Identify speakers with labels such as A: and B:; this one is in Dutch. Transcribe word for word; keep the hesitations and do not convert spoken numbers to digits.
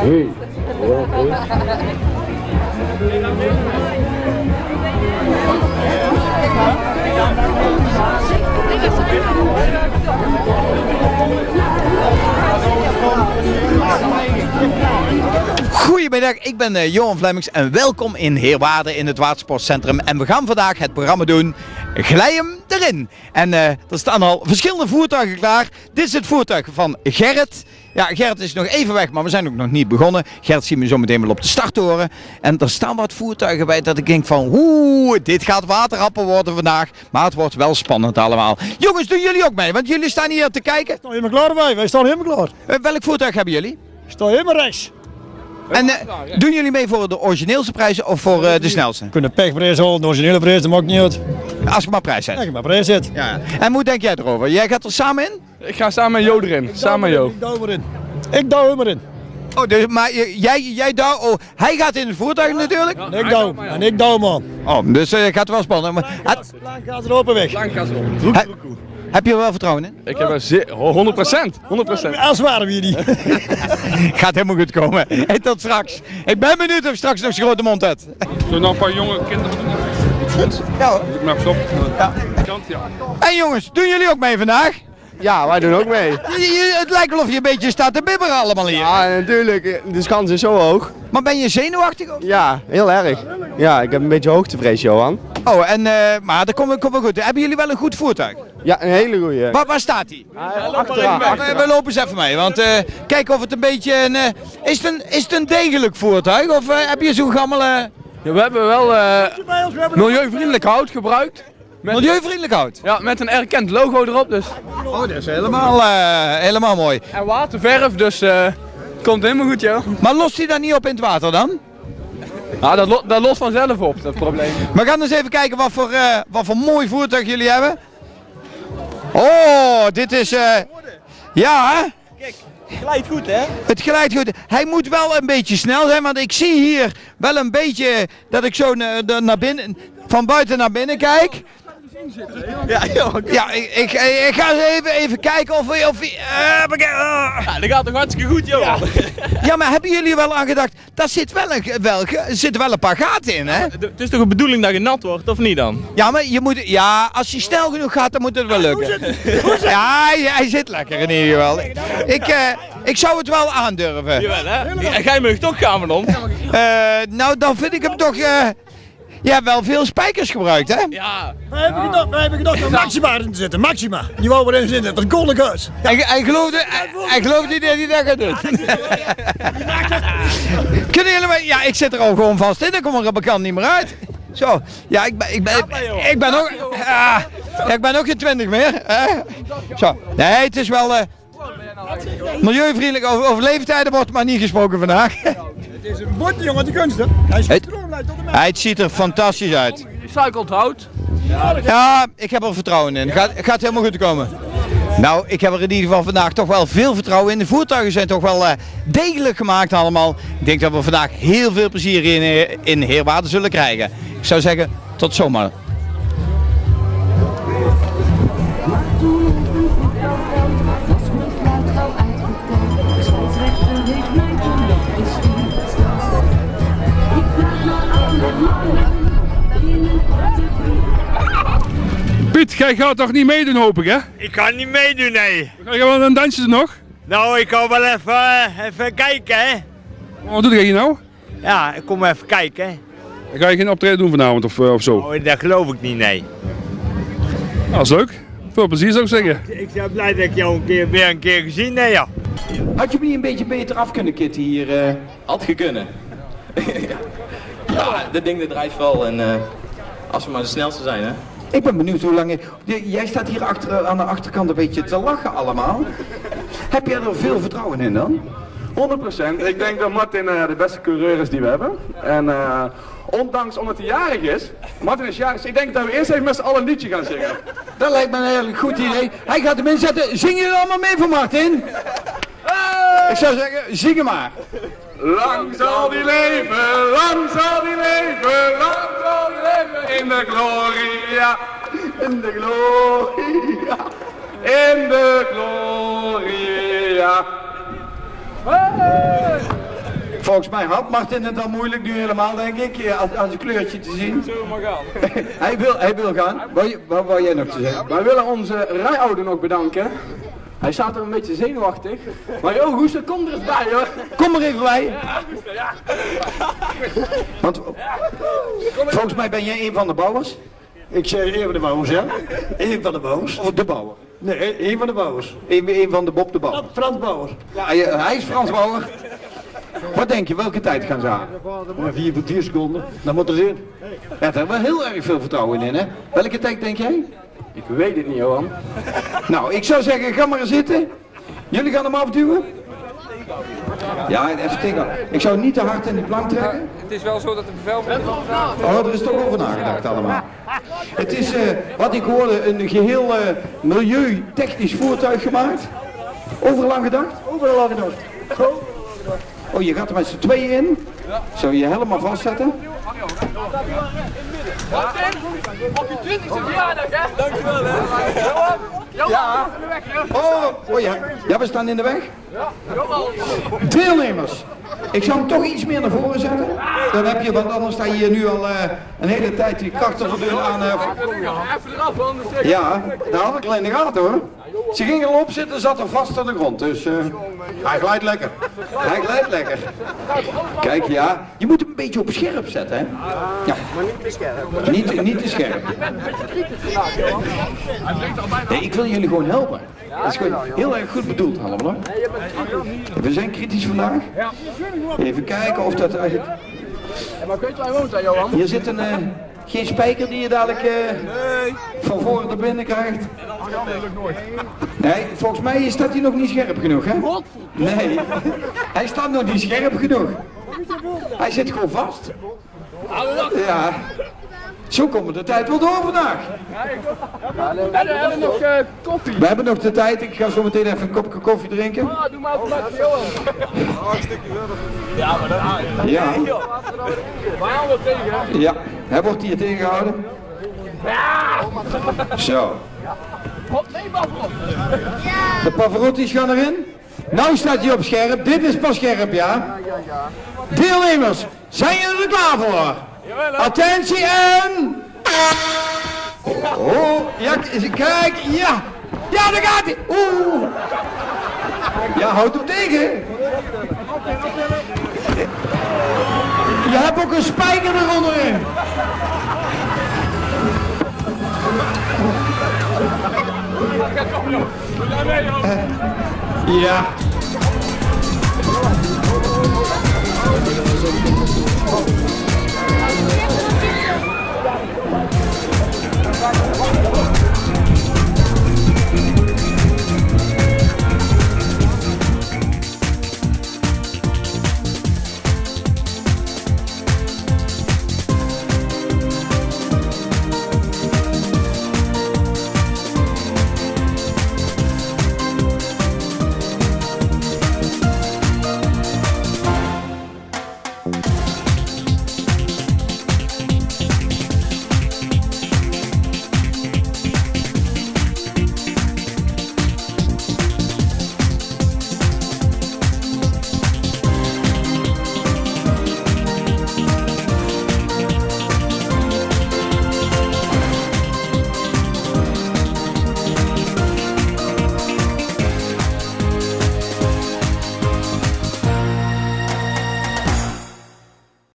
A: Hey.
B: Goedemiddag, ik ben uh, Johan Vlemmings en welkom in Heerwaarden in het Watersportcentrum. En we gaan vandaag het programma doen Glij hem erin. En uh, er staan al verschillende voertuigen klaar. Dit is het voertuig van Gerrit. Ja, Gerrit is nog even weg, maar we zijn ook nog niet begonnen. Gerrit zien we zo meteen wel op de starttoren. En er staan wat voertuigen bij dat ik denk van, oeh, dit gaat waterhappen worden vandaag. Maar het wordt wel spannend allemaal. Jongens, doen jullie ook mee? Want jullie staan hier te kijken.
C: We staan helemaal klaar bij, wij staan helemaal klaar.
B: Uh, welk voertuig hebben jullie?
C: Ik sta helemaal rechts.
B: En uh, doen jullie mee voor de origineelste prijzen of voor uh, de snelste?
C: We kunnen pechprijs houden, de originele prijs, dat maakt niet uit.
B: Als je maar prijs zet.
C: Als je maar prijs zet.
B: Ja. En hoe denk jij erover? Jij gaat er samen in?
D: Ik ga samen met Jo erin. Samen met Jo.
C: Ik douw erin. Ik douw hem erin.
B: Oh, dus, maar jij, jij douw, oh, hij gaat in het voertuig natuurlijk?
C: En ik douw en ik douw man.
B: Oh, dus uh, gaat wel spannend. Maar,
C: Lang gaat er open weg.
D: Lang gaat het op.
B: he, heb je er wel vertrouwen in?
D: Ik heb er zeer, honderd procent. honderd procent.
C: Als waren we hier niet.
B: Gaat helemaal goed komen. Hey, tot straks. Ik ben benieuwd of je straks nog zijn grote mond hebt.
E: Zullen we nog een paar jonge kinderen doen?
B: Goed. Ja hoor.
E: Ik mag stop.
B: Ja.
E: Kant, ja.
B: En jongens, doen jullie ook mee vandaag?
F: Ja, wij doen ook mee.
B: Je, je, het lijkt wel of je een beetje staat te bibberen allemaal hier.
F: Ja, natuurlijk. De kans is zo hoog.
B: Maar ben je zenuwachtig? Of?
F: Ja, heel erg. Ja, ik heb een beetje hoogtevrees, Johan.
B: Oh, en, uh, maar dat komt, komt wel goed. Hebben jullie wel een goed voertuig?
F: Ja, een hele goeie.
B: Waar, waar staat hij?
F: Achteraan.
B: We, we lopen eens even mee, want uh, kijken of het een beetje een... Uh, is, het een is het een degelijk voertuig of uh, heb je zo'n gammel... Uh...
D: Ja, we hebben wel uh, milieuvriendelijk hout gebruikt. Met,
B: Milieuvriendelijk hout?
D: ja, met een erkend logo erop dus.
B: Oh, dat is helemaal, uh, helemaal mooi.
D: En waterverf, dus uh, komt helemaal goed, joh.
B: Maar lost hij dan niet op in het water dan?
D: Ja, dat, lo dat lost vanzelf op, dat probleem.
B: We gaan eens even kijken wat voor, uh, wat voor mooi voertuig jullie hebben. Oh, dit is... Uh... Ja, hè?
C: Kijk, het glijdt goed hè?
B: Het glijdt goed. Hij moet wel een beetje snel zijn, want ik zie hier wel een beetje dat ik zo na, de, naar binnen, van buiten naar binnen kijk.
C: Ja, joh.
B: Ja, ik, ik, ik ga eens even, even kijken of hij... Of hij uh, uh.
C: Ja, dat gaat toch hartstikke goed joh. Ja.
B: Ja, maar hebben jullie wel aan gedacht, daar zit wel een, wel, er zitten wel een paar gaten in, hè?
C: Het is toch de bedoeling dat je nat wordt, of niet dan?
B: Ja, maar je moet, ja, als je snel genoeg gaat, dan moet het wel lukken. Ja, hij, hij zit lekker in ieder geval. Ik, uh, ik zou het wel aandurven.
C: Jawel hè? En jij mag toch gaan van ons?
B: Uh, nou, dan vind ik hem toch... Uh, je hebt wel veel spijkers gebruikt, hè?
C: Ja. Wij hebben gedacht, wij hebben gedacht om Maxima erin te zetten. Maxima. Die wou erin zitten. Dat is een golden huis.
B: Hij, hij geloofde, hij, hij geloofde niet dat hij dat gaat doen. Kunnen jullie me... Ja, ik zit er al gewoon vast in. Dan komt er bekend niet meer uit. Zo. Ja, ik ben... Ik ben, ik, ik ben ook... Uh, ja, ik ben ook geen twintig meer. Hè? Zo. Nee, het is wel... Uh, milieuvriendelijk over, over leeftijden wordt maar niet gesproken vandaag.
C: Het is een bordje jongen, de kunst hè. Hij is
B: Het, hij ziet er fantastisch uit.
D: Recycled hout.
B: Ja, ik heb er vertrouwen in. Gaat, gaat helemaal goed komen. Nou, ik heb er in ieder geval vandaag toch wel veel vertrouwen in. De voertuigen zijn toch wel uh, degelijk gemaakt allemaal. Ik denk dat we vandaag heel veel plezier in, in Heerwaarden zullen krijgen. Ik zou zeggen, tot zomaar.
E: Piet, jij gaat toch niet meedoen hoop ik hè?
G: Ik ga niet meedoen, nee.
E: Ga je wel een dansje nog?
G: Nou, ik ga wel even, uh, even kijken, hè.
E: Wat doe jij hier nou?
G: Ja, ik kom even kijken, hè.
E: Ga je geen optreden doen vanavond of, uh, of zo?
G: Oh, dat geloof ik niet, nee.
E: Nou, dat is leuk. Veel plezier zou ik zeggen.
G: Ik ben blij dat ik jou een keer, weer een keer gezien heb, ja.
B: Had je me niet een beetje beter af kunnen kitten hier? Uh...
H: Had gekund. Ja, dat ding dat drijft wel en uh, als we maar de snelste zijn hè.
B: Ik ben benieuwd hoe lang... Je, jij staat hier achter, aan de achterkant een beetje te lachen allemaal. Heb jij er veel vertrouwen in dan?
I: honderd procent. Ik denk dat Martin uh, de beste coureur is die we hebben. En uh, ondanks omdat hij jarig is, Martin is jarig, ik denk dat we eerst even met z'n allen een liedje gaan zingen.
B: Dat lijkt me een heel goed idee. Hij gaat hem inzetten. Zingen jullie allemaal mee voor Martin? Hey! Ik zou zeggen, zing hem maar.
I: Lang zal die leven, lang zal die leven, lang zal die leven in de gloria, in de gloria, in de gloria. Hey!
B: volgens mij had Martin het al moeilijk nu helemaal, denk ik, als, als een kleurtje te zien.
D: Zullen we maar gaan.
B: hij, wil, hij wil gaan. Wat, wat wou jij nog te zeggen?
D: Wij willen onze rijouder nog bedanken. Hij staat er een beetje zenuwachtig. Maar joh, Goester, kom er eens bij hoor.
B: Kom er even bij. Want volgens mij ben jij een van de bouwers.
C: Ik zeg een van de bouwers, ja. Een van de bouwers.
B: Of de bouwer.
C: Nee, een van de bouwers.
B: Een, een van de Bob de Bouwer.
C: Frans Bauer.
B: Ja, hij, hij is Frans Bauer. Wat denk je, welke tijd gaan ze aan?
C: Ja, vier, vier seconden. Dan moet er zin.
B: Ja, daar hebben we heel erg veel vertrouwen in, hè? Welke tijd denk jij?
D: Ik weet het niet, Johan.
B: Nou, ik zou zeggen, ga maar zitten. Jullie gaan hem afduwen. Ja, even tegen. Ik zou niet te hard in die plank trekken.
D: Het is wel zo dat de bevel van
B: Oh, er is toch over nagedacht allemaal. Het is, uh, wat ik hoorde, een geheel uh, milieutechnisch voertuig gemaakt. Overal aan gedacht?
C: Overal aan gedacht.
B: Oh, je gaat er met z'n tweeën in. Zou je je helemaal vastzetten?
D: Op je twintigste verjaardag, hè? Dankjewel, hè?
B: Ja. Oh, oh ja. Ja, we staan in de weg. Deelnemers. Ik zou hem toch iets meer naar voren zetten. Dan heb je, want anders sta je hier nu al uh, een hele tijd die krachten verdunnen aan. Uh,
D: Even eraf, anders zeg ik.
B: ja, daar had ik al in de gaten hoor. Ze gingen erop zitten, zat er vast aan de grond. Dus uh, hij glijdt lekker. Hij glijdt lekker. Kijk, ja. Je moet hem een beetje op scherp zetten, hè? Ja. Maar niet te scherp. Niet, niet te scherp. Nee, ik wil jullie gewoon helpen. Dat is gewoon heel erg goed bedoeld allemaal hoor. We zijn kritisch vandaag. Even kijken of dat...
D: Maar weet je waar hij woont, hè, Johan?
B: Hier zit een, uh, geen spijker die je dadelijk uh, van voren naar binnen krijgt. Nee, volgens mij staat hij nog niet scherp genoeg, hè? Nee, hij staat nog niet scherp genoeg. Hij zit gewoon vast. Ja. Zo komen we de tijd wel door vandaag.
D: We hebben nog uh, koffie.
B: We hebben nog de tijd. Ik ga zo meteen even een kopje koffie drinken.
D: Ah, doe maar even met Johan. Ja, maar dat...
B: Ja.
D: Waar gaan we tegen?
B: Ja, hij wordt hier tegengehouden. Zo.
D: Nee, Pavarotti.
B: De Pavarotti's gaan erin. Nou staat hij op scherp. Dit is pas scherp, ja. Deelnemers, zijn jullie er klaar voor? Attentie en... Oh, ja, kijk, ja. Ja, daar gaat hij. Oeh. Ja, houd hem tegen. Je hebt ook een spijker eronderin. Uh, ja.